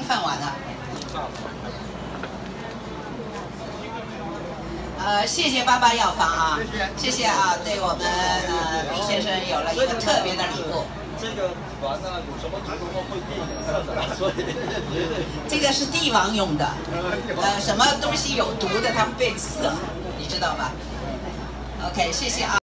饭碗了。谢谢88药房啊，谢谢啊，对我们李先生有了一个特别的礼物。 这个晚上有什么主动会变颜色的，所以这个是帝王用的，什么东西有毒的它会变色，你知道吧 ？OK， 谢谢啊。